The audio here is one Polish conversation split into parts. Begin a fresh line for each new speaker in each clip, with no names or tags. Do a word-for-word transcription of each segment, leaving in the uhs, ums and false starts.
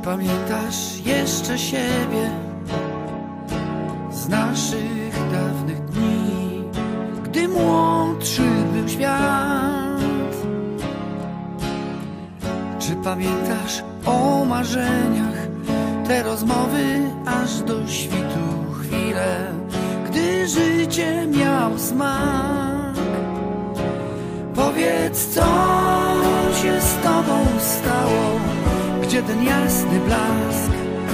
pamiętasz jeszcze siebie z naszych dawnych dni, gdy młodszy był świat? Czy pamiętasz o marzeniach, te rozmowy aż do świtu, chwile, gdy życie miało smak? Powiedz, co się z tobą stało, gdzie ten jasny blask,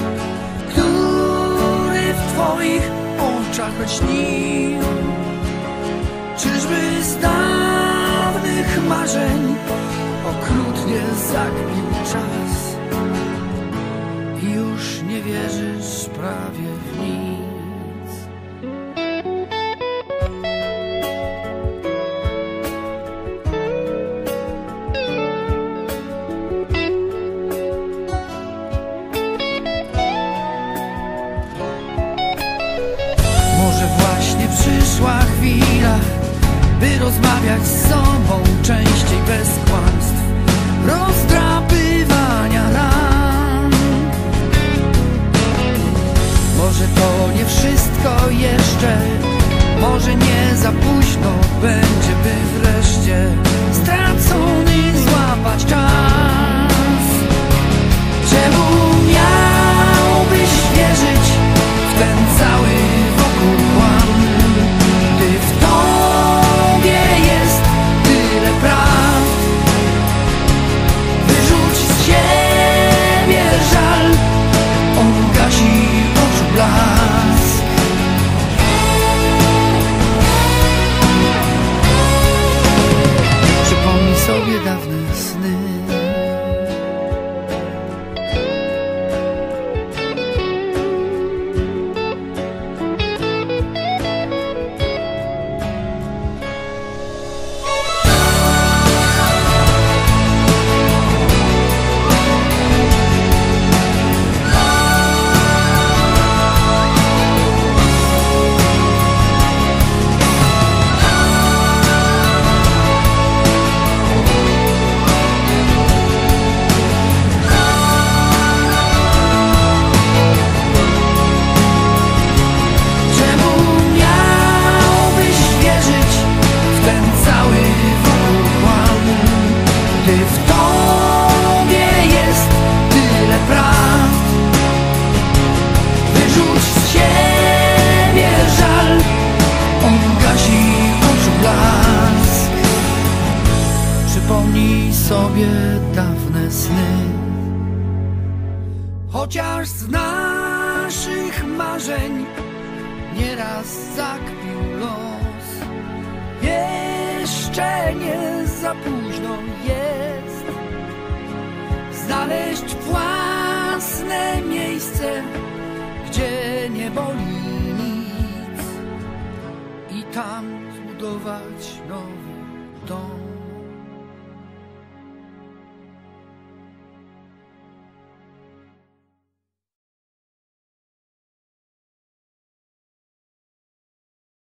który w twoich oczach lśnił? Czyżby z dawnych marzeń okrutnie zakpił czas i już nie wierzysz prawie w nic? Przyszła chwila, by rozmawiać z sobą częściej, bez kłamstw, rozdrapywania ran. Może to nie wszystko jeszcze, może nie za późno będzie, by wreszcie stracony złapać czas. Czemu miałbyś wierzyć w ten cały wokół kłam? Przypomnij sobie dawne sny. W tobie jest tyle prawd, wyrzuć z siebie żal, on gasi oczu blask. Przypomnij sobie dawne sny, chociaż z naszych marzeń nieraz zakpił los. Jeszcze nie za późno jest znaleźć własne miejsce, gdzie nie boli nic, i tam zbudować nowy dom.